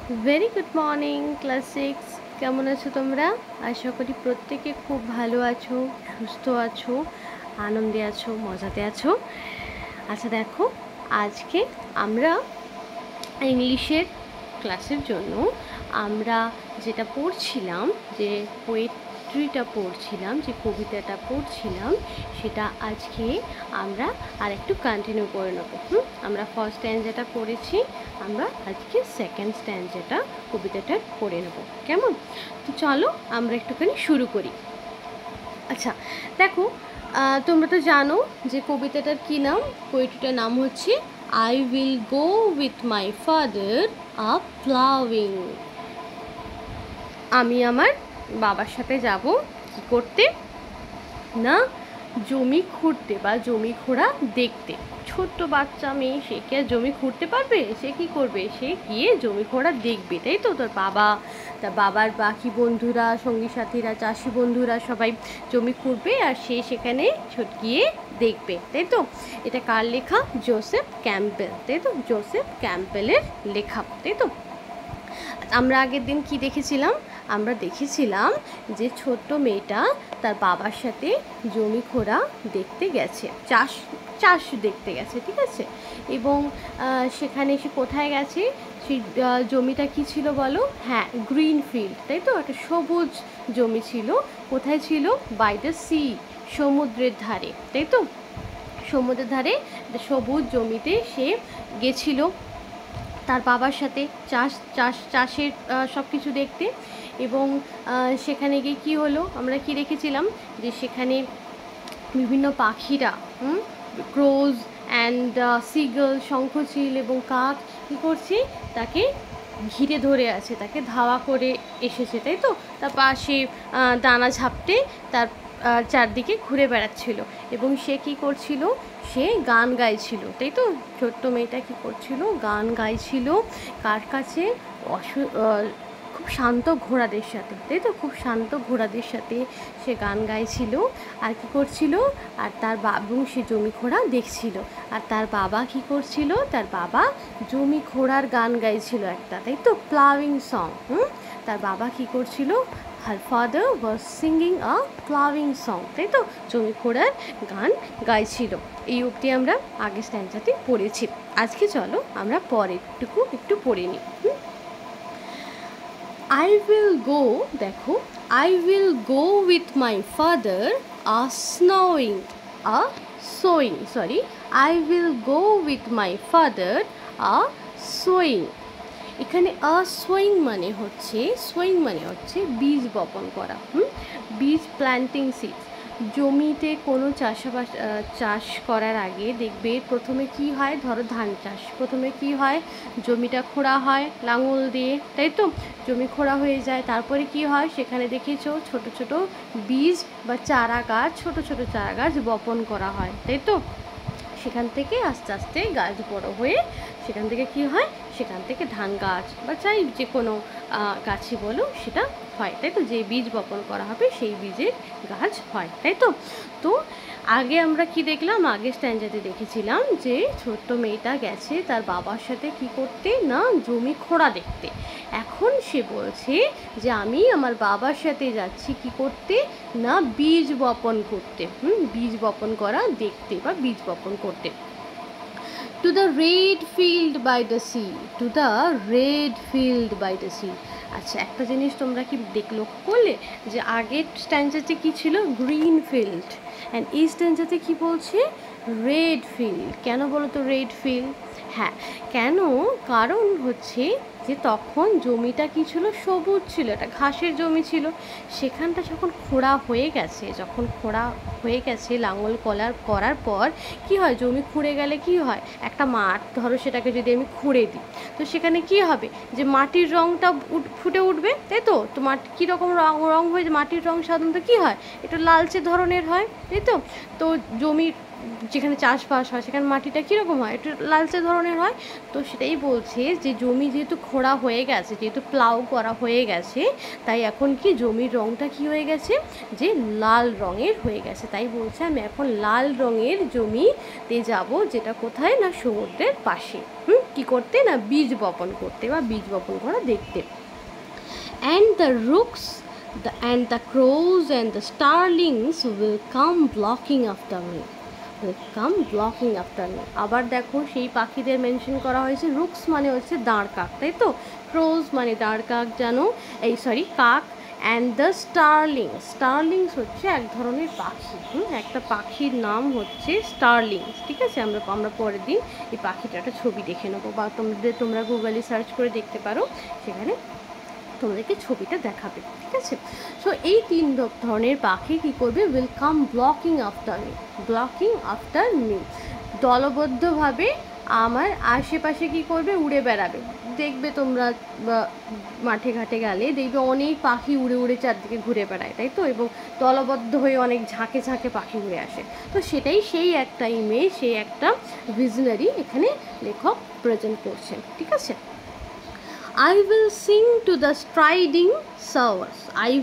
Very good morning class 6। কেমন আছো তোমরা? আশা করি প্রত্যেকে খুব ভালো আছো, সুস্থ আছো, আনন্দে আছো, মজাতে আছো। আচ্ছা দেখো, আজকে আমরা ইংলিশের ক্লাসের জন্য আমরা যেটা পড়ছিলাম, যে পোয়েট্রিটা পড়ছিলাম, যে কবিতাটা পড়ছিলাম, সেটা আজকে আমরা আর একটু কন্টিনিউ করে নেবো। আমরা ফার্স্ট স্ট্যান্জাটা পড়েছি, আমরা আজকে সেকেন্ড স্ট্যান্জাটা কবিতাটা পড়ে নেব। কেমন? তো চলো আমরা একটুখানি শুরু করি। আচ্ছা দেখো, তোমরা তো জানো যে কবিতাটার কী নাম। পোয়েট্রিটার নাম হচ্ছে I will go with my father a ploughing। আমি আমার বাবার সাথে যাব কি করতে না, জমি খুঁড়তে বা জমি খোঁড়া দেখতে। ছোট্ট বাচ্চা মেয়ে, সে কি আর জমি খুঁড়তে পারবে? সে কি করবে? সে গিয়ে জমি খোঁড়া দেখবে, তাই তো। তোর বাবা, তার বাবার বাকি বন্ধুরা, সঙ্গী সাথীরা, চাষি বন্ধুরা সবাই জমি খুঁড়বে, আর সে সেখানে গিয়ে দেখবে, তাই তো। এটা কার লেখা? জোসেফ ক্যাম্পবেল, তাই তো। জোসেফ ক্যাম্পবেলের লেখা, তাই তো। আমরা আগের দিন কি দেখেছিলাম? আমরা দেখেছিলাম যে ছোট্ট মেয়েটা তার বাবার সাথে জমি খোঁড়া দেখতে গেছে, চাষ দেখতে গেছে, ঠিক আছে। এবং সেখানে সে কোথায় গেছে? সেই জমিটা কি ছিল বলো? হ্যাঁ, গ্রিন ফিল্ড, তাই তো। একটা সবুজ জমি ছিল। কোথায় ছিল? বাই দ্য সি, সমুদ্রের ধারে, তাই তো। সমুদ্রের ধারে সবুজ জমিতে সে গেছিল তার বাবার সাথে চাষের সব কিছু দেখতে। এবং সেখানে গিয়ে কী হলো, আমরা কি দেখেছিলাম যে সেখানে বিভিন্ন পাখিরা, ক্রোজ অ্যান্ড সিগল, শঙ্খচিল এবং কাক কী করছে? তাকে ঘিরে ধরে আছে, তাকে ধাওয়া করে এসেছে, তাই তো। তার পাশে দানা ঝাপটে তার চারদিকে ঘুরে বেড়াচ্ছিল। এবং সে কী করছিল? সে গান গাইছিল, তাই তো। ছোট্ট মেয়েটা কী করছিল? গান গাইছিল। কার কাছে? খুব শান্ত ঘোড়াদের সাথে, তাই তো। খুব শান্ত ঘোড়াদের সাথে সে গান গাইছিল। আর কি করছিল? আর তার এবং সে জমি খোঁড়া দেখছিল। আর তার বাবা কি করছিল? তার বাবা জমি খোঁড়ার গান গাইছিল একটা, তাই তো, প্লাউইং সং। তার বাবা কি করছিল? Her father was singing a ploughing song, তাই তো। জমি খোঁড়ার গান গাইছিল। এই অবধি আমরা আগের স্ট্যান্ডাতে পড়েছি। আজকে চলো আমরা পরেরটুকু একটু পড়ে নিই। I will go, দেখো, I will go with my father I will go with my father sowing। এখানে sowing মানে হচ্ছে বীজ বপন করা। বীজ, প্ল্যান্টিং সিডস। জমিতে কোনো চাষ করার আগে দেখবে প্রথমে কি হয়? ধরো ধান চাষ, প্রথমে কি হয়? জমিটা খোঁড়া হয় লাঙল দিয়ে, তাই তো। জমি খোঁড়া হয়ে যায়, তারপরে কি হয়? সেখানে দেখেছো ছোট ছোট বীজ বা চারা গাছ, ছোট ছোট চারা গাছ বপন করা হয়, তাই তো। সেখান থেকে আস্তে আস্তে গাছ বড় হয়ে সেখান থেকে কি হয়? সেখান থেকে ধান গাছ বা চাই যে কোনো গাছই বলো, সেটা হয়, তাই তো। যে বীজ বপন করা হবে সেই বীজের গাছ হয়, তাই তো। তো আগে আমরা কি দেখলাম? আগের স্ট্যান্ডাতে দেখেছিলাম যে ছোট্ট মেয়েটা গেছে তার বাবার সাথে কি করতে না, জমি খোঁড়া দেখতে। এখন সে বলছে যে আমি আমার বাবার সাথে যাচ্ছি কি করতে না, বীজ বপন করতে। বীজ বপন করা দেখতে বা বীজ বপন করতে। To the red field by the sea, to the red field by the sea. আচ্ছা, একটা জিনিস তোমরা কি লক্ষ্য করলে যে আগের স্ট্যান্ডাতে কি ছিল? Green field. অ্যান্ড এই স্ট্যান্ডাতে কি বলছে? Red field. কেন বলো তো রেড ফিল্ড? হ্যাঁ, কেন? কারণ হচ্ছে যে তখন জমিটা কি ছিল? সবুজ ছিল, একটা ঘাসের জমি ছিল। সেখানটা যখন খোঁড়া হয়ে গেছে লাঙল করার পর কি হয়? জমি খুঁড়ে গেলে কি হয়? একটা মাঠ, ধরো সেটাকে যদি আমি খুঁড়ে দিই, তো সেখানে কি হবে? যে মাটির রঙটা ফুটে উঠবে, তাই তো। তো মাটি কীরকম রঙ হয়ে? মাটির রঙ সাধারণত কী হয়? একটু লালচে ধরনের হয়, তাই তো। তো জমির যেখানে চাষবাস হয় সেখানে মাটিটা কীরকম হয়, একটু লালচে ধরনের হয়। তো সেটাই বলছে যে জমি যেহেতু খোঁড়া হয়ে গেছে, যেহেতু প্লাউ করা হয়ে গেছে, তাই এখন কি জমির রঙটা কি হয়ে গেছে, যে লাল রঙের হয়ে গেছে। তাই বলছে আমি এখন লাল রঙের জমিতে যাব, যেটা কোথায় না সমুদ্রের পাশে, কী করতে না বীজ বপন করতে বা বীজ বপন করা দেখতে। And the rooks and the crows and the starlings will come blocking after me. আবার দেখো সেই পাখিদের মেনশন করা হয়েছে। রুকস মানে হচ্ছে দাঁড় কাক, তাই তো। ক্রোজ মানে দাঁড় কাক, জানো, কাক। অ্যান্ড দ্য স্টারলিংস হচ্ছে এক ধরনের পাখি, একটা পাখির নাম হচ্ছে স্টারলিংস, ঠিক আছে। আমরা পরের দিন এই পাখিটার একটা ছবি দেখে নেবো, বা তোমরা গুগলে সার্চ করে দেখতে পারো, সেখানে তোমাদেরকে ছবিটা দেখাবে, ঠিক আছে। সো এই 3 ধরনের পাখি কী করবে, will come flocking after me, দলবদ্ধভাবে আমার আশেপাশে কী করবে, উড়ে বেড়াবে। দেখবে তোমরা মাঠে ঘাটে গেলে দেখবে অনেক পাখি উড়ে উড়ে চারদিকে ঘুরে বেড়ায়, তাই তো, এবং দলবদ্ধ হয়ে অনেক ঝাঁকে ঝাঁকে পাখি উড়ে আসে। তো সেটাই সেই একটা ইমেজ, সেই একটা ভিশনারি এখানে লেখক প্রেজেন্ট করছেন, ঠিক আছে। I will sing to the striding showers.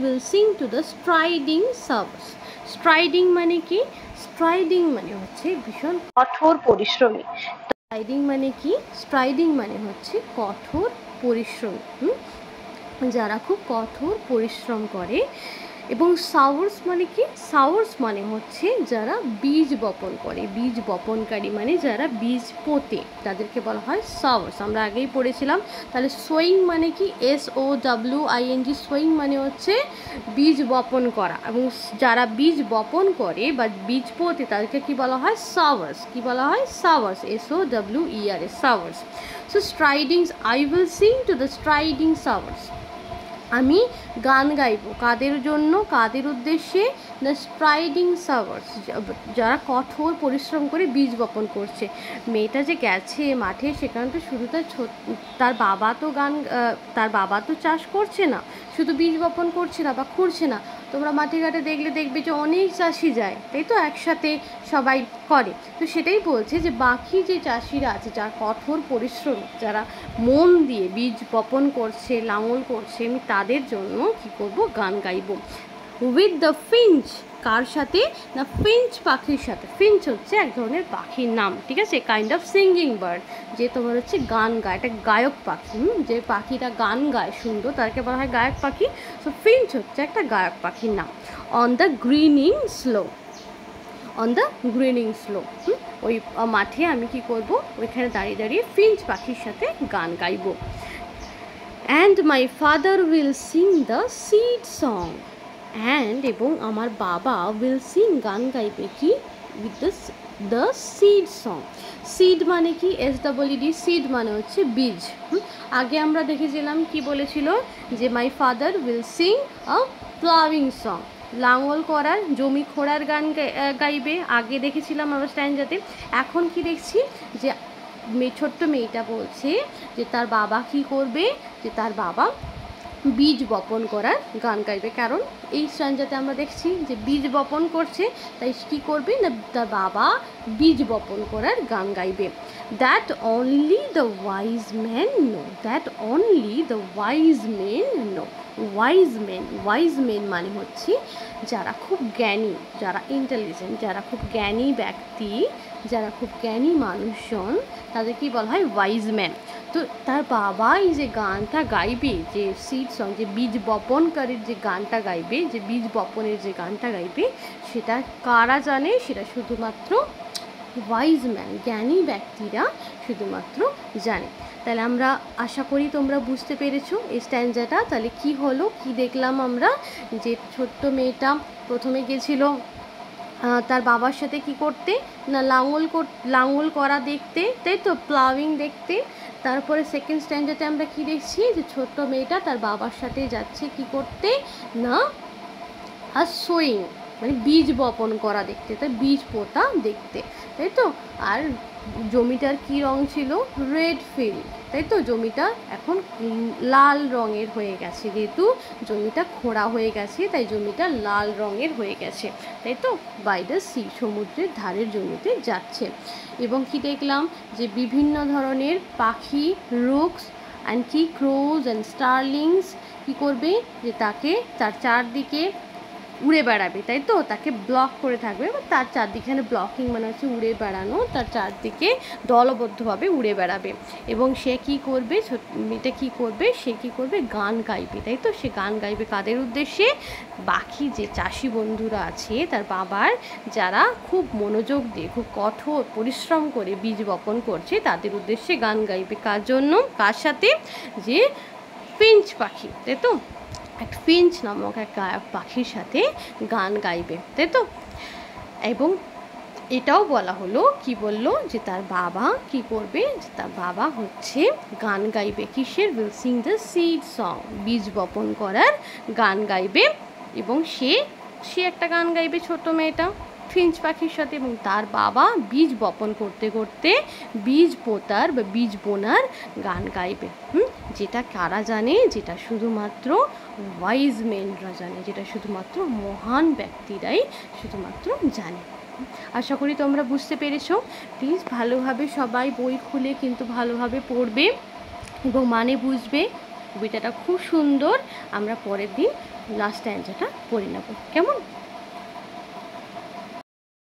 Striding মানে কি? স্ট্রাইডিং মানে হচ্ছে ভীষণ কঠোর পরিশ্রমী। স্ট্রাইডিং মানে হচ্ছে কঠোর পরিশ্রমী, যারা খুব কঠোর পরিশ্রম করে। এবং শাওয়ার্স মানে কি? শাওয়ার্স মানে হচ্ছে যারা বীজ বপন করে, বীজ বপনকারী মানে যারা বীজ পোঁতে, তাদেরকে বলা হয় শাওয়ার্স। আমরা আগেই পড়েছিলাম। তাহলে সোয়িং মানে কি? SOWING, সোয়িং মানে হচ্ছে বীজ বপন করা। এবং যারা বীজ বপন করে বা বীজ পোঁতে তাদেরকে কি বলা হয়? শাওয়ার্স। কি বলা হয়? Sowers, SOWERS, sowers. So stridings, I will sing to the striding sowers. আমি গান গাইব কাদের জন্য, কাদের উদ্দেশ্যে? দ্য স্ট্রাইডিং শাওয়ার্স, যারা কঠোর পরিশ্রম করে বীজ বপন করছে। মেয়েটা যে গেছে মাঠে, সেখানে তো শুধু তার বাবা তো চাষ করছে না, শুধু বীজ বপন করছে না বা খুঁড়ছে না। তোমরা মাঠে ঘাটে দেখবে যে অনেক চাষি যায়, তাই তো, একসাথে সবাই করে। তো সেটাই বলছে যে বাকি যে চাষিরা আছে, যারা কঠোর পরিশ্রম, যারা মন দিয়ে বীজ বপন করছে, লাঙল করছে, আমি তাদের জন্য কি করব? গান গাইব। উইথ দ্য ফিঞ্চ, কার সাথে না? ফিঞ্চ পাখির সাথে। ফিঞ্চ হচ্ছে এক ধরনের পাখির নাম, ঠিক আছে, কাইন্ড অফ সিঙ্গিং বার্ড, যে তোমার হচ্ছে গান গায়, এটা গায়ক পাখি। যে পাখিটা গান গায় সুন্দর, তাকে বলা হয় গায়ক পাখি। সো ফিঞ্চ হচ্ছে একটা গায়ক পাখির নাম। অন দ্য গ্রিনিং স্লো, ওই মাঠে আমি কি করব? ওইখানে দাঁড়িয়ে দাঁড়িয়ে ফিঞ্চ পাখির সাথে গান গাইব। And my father will sing the seed song, এবং আমার বাবা উইল সিং, গান গাইবে কি? With the seed song. Seed মানে কি? SEED, সিড মানে হচ্ছে বীজ। আগে আমরা দেখেছিলাম কি বলেছিল, যে my father will sing a ploughing song, লাঙল করার, জমি খোঁড়ার গান গাইবে, আগে দেখেছিলাম আমরা স্ট্যান্ডাতে। এখন কি দেখছি, যে ছোট্ট মেয়েটা বলছে যে তার বাবা কি করবে, যে তার বাবা বীজ বপন করার গান গাইবে। কারণ এই স্ট্যান্ডাতে আমরা দেখছি যে বীজ বপন করছে, তাই কী করবে না, তার বাবা বীজ বপন করার গান গাইবে। That only the wise man know, wise men মানে হচ্ছে যারা খুব জ্ঞানী, যারা ইন্টেলিজেন্ট, যারা খুব জ্ঞানী ব্যক্তি, যারা খুব জ্ঞানী মানুষজন, তাদেরকেই বলা হয় ওয়াইজ ম্যান। তো তার বাবা এই যে গানটা গাইবে, যে সিড সং, যে বীজ বপনকারীর যে গানটা গাইবে, যে বীজ বপনের যে গানটা গাইবে, সেটা কারা জানে? সেটা শুধুমাত্র ওয়াইজ ম্যান, জ্ঞানী ব্যক্তিরা শুধুমাত্র জানে। তাহলে আমরা আশা করি তোমরা বুঝতে পেরেছো এই স্ট্যান্ডাটা। তাহলে কি হলো, কি দেখলাম আমরা, যে ছোট্ট মেয়েটা প্রথমে গেছিল তার বাবার সাথে কি করতে না, লাঙল করা দেখতে, তাই তো, প্লাউইং দেখতে। তারপরে সেকেন্ড স্ট্যান্ডার্ডে আমরা কি দেখছি, যে ছোট্ট মেয়েটা তার বাবার সাথে যাচ্ছে কি করতে না, আর সোয়িং, মানে বীজ বপন করা দেখতে, তাই বীজ পোতা দেখতে, তাই তো। আর জমিটার কি রং ছিল? রেড ফিল্ড, তাই তো। জমিটা এখন লাল রঙের হয়ে গেছে, যেহেতু জমিটা খোঁড়া হয়ে গেছে তাই জমিটা লাল রঙের হয়ে গেছে, তাই তো। বাই দ্য সি, সমুদ্রের ধারের জমিতে যাচ্ছে। এবং কি দেখলাম যে বিভিন্ন ধরনের পাখি, রুক্স অ্যান্ড কি ক্রোজ অ্যান্ড স্টারলিংস কী করবে, যে তাকে তার চারদিকে উড়ে বেড়াবে, তাই তো। তাকে ব্লক করে থাকবে, তার চারদিকে, ব্লকিং মানে হচ্ছে উড়ে বেড়ানো, তার চারদিকে দলবদ্ধভাবে উড়ে বেড়াবে। এবং সে কি করবে, মেয়েটা কী করবে, সে কী করবে, গান গাইবে, তাই তো। সে গান গাইবে কাদের উদ্দেশ্যে? বাকি যে চাষি বন্ধুরা আছে তার বাবার, যারা খুব মনোযোগ দিয়ে খুব কঠোর পরিশ্রম করে বীজ বপন করছে, তাদের উদ্দেশ্যে গান গাইবে। কার জন্য? কার সাথে? যে ফিঞ্চ পাখি, তাই তো। এক ফিঞ্চ নামক এক পাখির সাথে গান গাইবে, তাই তো। এবং এটাও বলা হলো, কি বললো, যে তার বাবা কি করবে, যে তার বাবা হচ্ছে গান গাইবে, কিসের? Will sing the seed song, বীজ বপন করার গান গাইবে। এবং সে একটা গান গাইবে, ছোট মেয়েটা ফিঞ্চ পাখির সাথে। এবং তার বাবা বীজ বপন করতে করতে বীজ পোতার বা বীজ বোনার গান গাইবে। যেটা কারা জানে? যেটা শুধুমাত্র ওয়াইজ মেনরা জানে, যেটা শুধুমাত্র মহান ব্যক্তিরাই শুধুমাত্র জানে। আশা করি তোমরা বুঝতে পেরেছো। প্লিজ ভালোভাবে সবাই বই খুলে কিন্তু ভালোভাবে পড়বে এবং মানে বুঝবে। কবিতাটা খুব সুন্দর। আমরা পরের দিন লাস্ট স্ট্যান্জাটা পড়ে নেব, কেমন?